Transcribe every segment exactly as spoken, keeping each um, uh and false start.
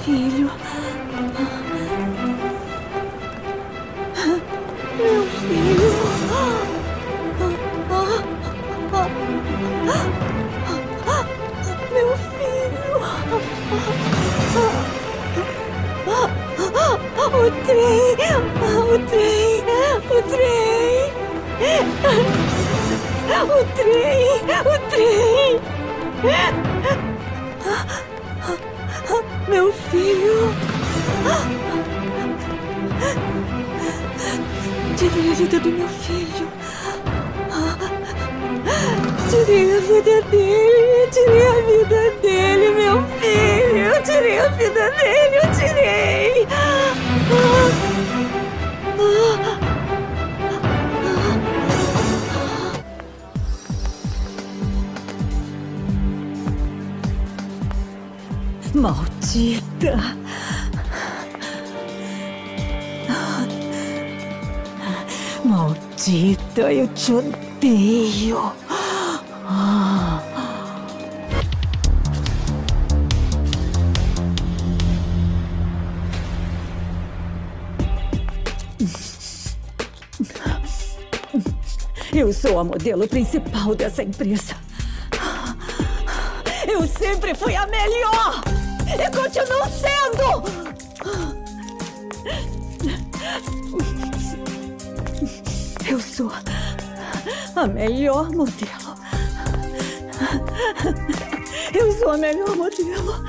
filho. Meu filho. Meu filho. O trem. O trem. O trem. O trem. O trem. Meu filho. Tirei a vida do meu filho. Tirei a vida dele. Tirei a vida dele, meu filho. Eu tirei a vida dele. Eu tirei. Maldita! Maldita, eu te odeio! Eu sou a modelo principal dessa empresa. Eu sempre fui a melhor! E continuo sendo! Eu sou a melhor modelo. Eu sou a melhor modelo.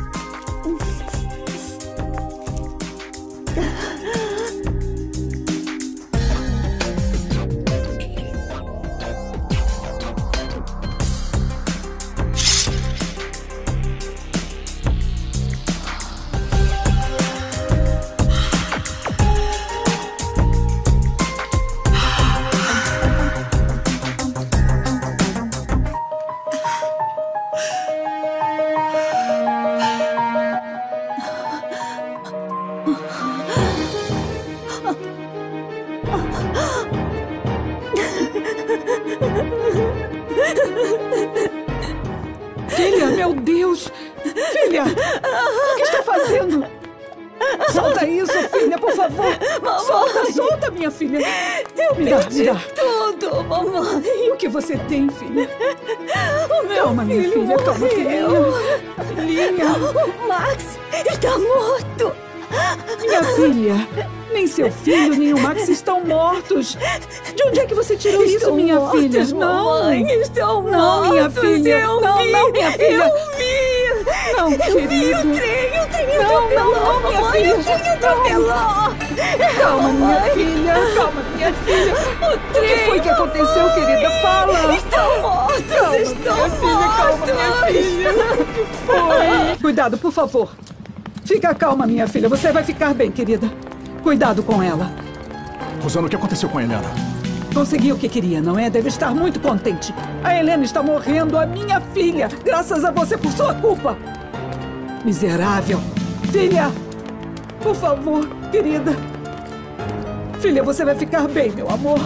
Filha, meu Deus! Filha! O que está fazendo? Solta isso, filha, por favor! Mamãe. Solta, solta, minha filha! Eu me dá, perdi me dá. tudo, mamãe! O que você tem, filha? O meu Calma, minha filho filha, calma, morreu. filhinha! Filhinha! O Max está morto! Minha filha! Nem seu filho, nem o Max estão mortos! De onde é que você tirou Estão isso, minha mortos, filha? Mamãe, Não! estão Não, mortos! minha filha! Eu Não, vi, não, minha filha! Eu vi! Não, eu querido! Vi o trem, o trem Não, atropelou! não, não, minha mamãe, filha! O trem atropelou! Calma, minha Mamãe. filha! Calma, minha filha! O O trem, que foi que aconteceu, querida? Fala! Estão mortos! Calma, estão minha filha! mortos! Calma, minha filha! O que foi? Cuidado, por favor! Fica calma, minha filha. Você vai ficar bem, querida. Cuidado com ela. Rosana, o que aconteceu com a Helena? Conseguiu o que queria, não é? Deve estar muito contente. A Helena está morrendo, a minha filha, graças a você, por sua culpa. Miserável. Filha, por favor, querida. Filha, você vai ficar bem, meu amor.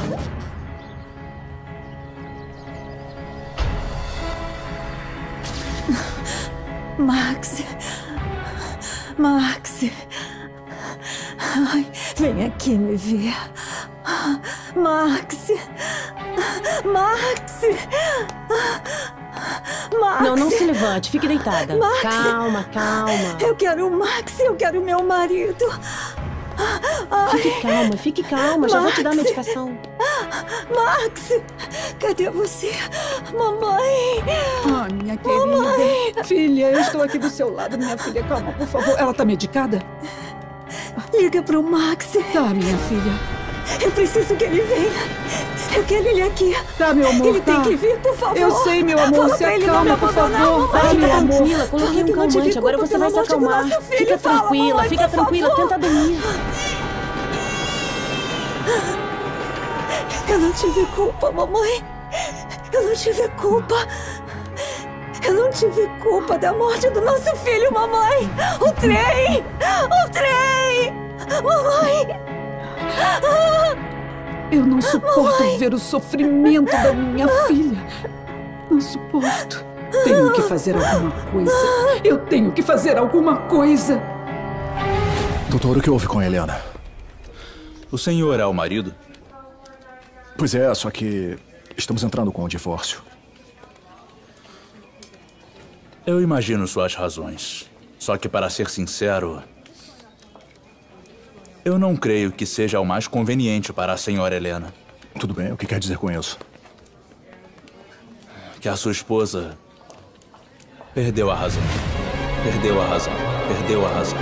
Max. Max. Ai, vem aqui me ver. Max. Max. Max. Não, não se levante. Fique deitada. Max. Calma, calma. Eu quero o Max. Eu quero meu marido. Ai. Fique calma, fique calma. Já vou te dar a Max. medicação. Max, cadê você? Mamãe. Ah, minha querida. Mamãe. Filha, eu estou aqui do seu lado, minha filha. Calma, por favor. Ela está medicada? Liga pro Max. Tá, minha filha. Eu preciso que ele venha. Eu quero ele aqui. Tá, meu amor, Ele tá. tem que vir, por favor. Eu sei, meu amor. Fala Se pra ele não me acalma, por abandonar, favor. mamãe. Tá, Fica meu amor. tranquila, coloquei Fala um que não tive calmante. Agora culpa você vai se pela morte do acalmar. nosso filho. Fica Fala, tranquila, mamãe, fica por tranquila. favor. Tenta dormir. Eu não tive culpa, mamãe. Eu não tive culpa. Eu não tive culpa da morte do nosso filho, mamãe. O trem! O trem! Mamãe! Eu não suporto Mamãe. ver o sofrimento da minha filha. Não suporto. Tenho que fazer alguma coisa. Eu tenho que fazer alguma coisa. Doutor, o que houve com a Helena? O senhor é o marido? Pois é, só que estamos entrando com o divórcio. Eu imagino suas razões. Só que, para ser sincero, eu não creio que seja o mais conveniente para a senhora Helena. Tudo bem, o que quer dizer com isso? Que a sua esposa perdeu a razão. Perdeu a razão. Perdeu a razão.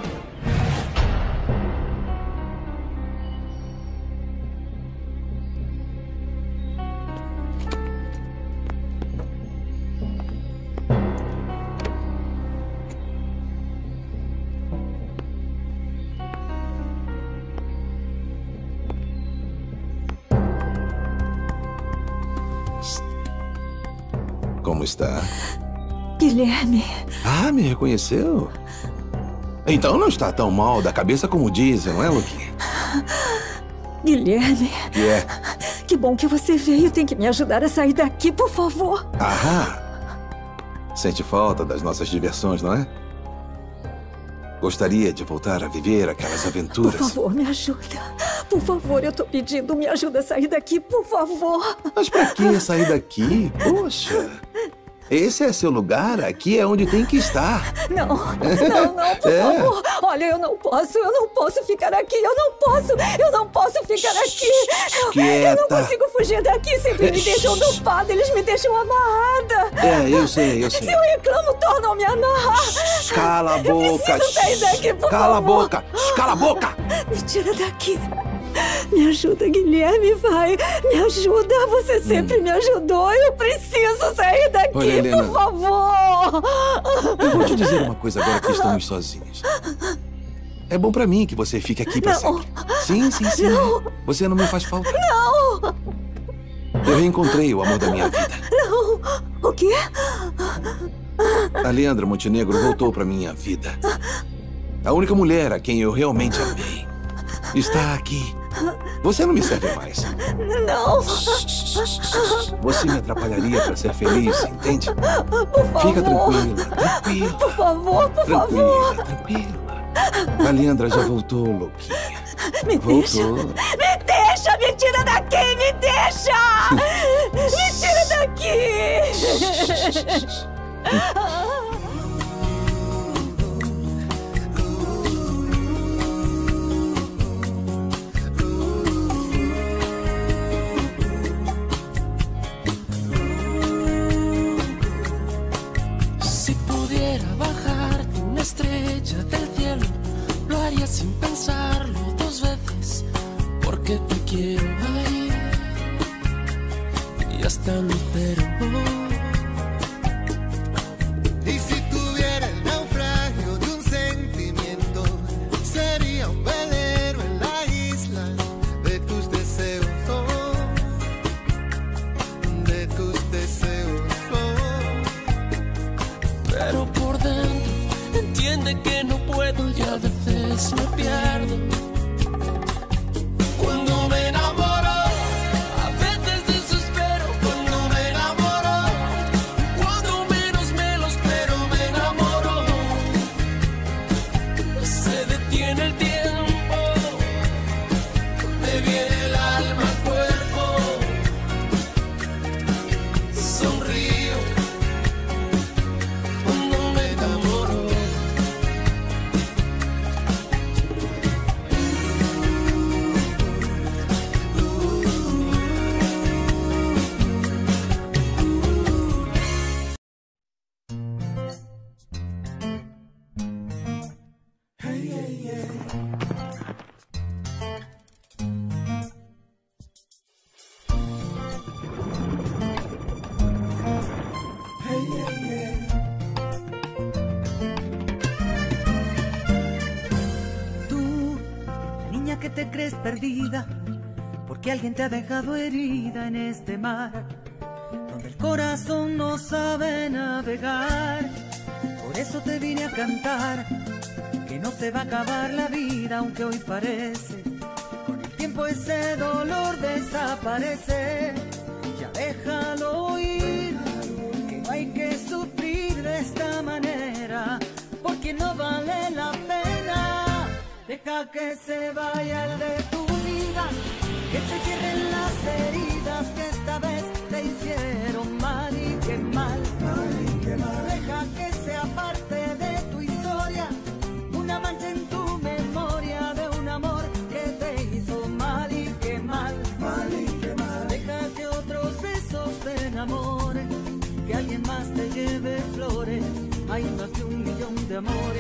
Como está? Guilherme. Ah, me reconheceu? Então não está tão mal da cabeça como dizem, não é, Luquinha? Guilherme. O que é? Que bom que você veio. Tem que me ajudar a sair daqui, por favor. Ahá! Sente falta das nossas diversões, não é? Gostaria de voltar a viver aquelas aventuras. Por favor, me ajuda. Por favor, eu tô pedindo, me ajuda a sair daqui, por favor. Mas pra que sair daqui? Poxa! Esse é seu lugar, aqui é onde tem que estar. Não, não, não, por É. favor. Olha, eu não posso, eu não posso ficar aqui, eu não posso, eu não posso ficar aqui. Eu, eu não Quieta. consigo fugir daqui, sempre me deixam dopada, eles me deixam amarrada. É, eu sei, eu Se sei. eu reclamo, tornam-me a amarrar. Cala a boca! Eu preciso sair daqui, por Cala a favor. boca! Cala a boca! Me tira daqui. Me ajuda, Guilherme, vai. Me ajuda, você sempre me ajudou. Eu preciso sair daqui, Olha, Helena. por favor. Eu vou te dizer uma coisa agora que estamos sozinhos. É bom pra mim que você fique aqui pra Não. sempre. Sim, sim, sim. Não. Você não me faz falta. Não! Eu reencontrei o amor da minha vida. Não. O quê? A Leandra Montenegro voltou pra minha vida. A única mulher a quem eu realmente amei está aqui. Você não me serve mais. Não. Você me atrapalharia pra ser feliz, entende? Por favor. Fica tranquila, tranquila. Por favor, por favor. Tranquila, tranquila. A Leandra já voltou, louquinha. Me deixa. Voltou. Me deixa, me tira daqui, me deixa. Me tira daqui. Si pudiera bajarte una estrella del cielo, lo haría sin pensarlo dos veces, porque te quiero ahí y hasta mi cero. Y si tuviera el naufragio de un sentimiento, sería un velero en la isla de tus deseos, oh, de tus deseos, oh. Pero por dentro entiende que no puedo y a veces me pierdo. Cuando me enamoro, a veces desespero. Cuando me enamoro, cuando menos me lo espero, me enamoro. Se detiene el tiempo, me viene el alma al cuerpo. Sonrío cuando me enamoro. Tú, la niña que te crees perdida, porque alguien te ha dejado herida en este mar, donde el corazón no sabe navegar. Por eso te vine a cantar, que no se va a acabar la vida, aunque hoy parece. Con el tiempo ese dolor desaparece. Ya déjalo ir, que no hay que sufrir de esta manera, porque no vale la pena. Deja que se vaya el de tu vida, que se cierren las heridas que esta vez te hicieron mal y qué mal, mal y qué mal. Deja que sea parte de tu historia, una mancha en tu memoria de un amor que te hizo mal y qué mal, mal y qué mal. Deja que otros besos te enamoren, que alguien más te lleve flores. Hay más de un millón de amores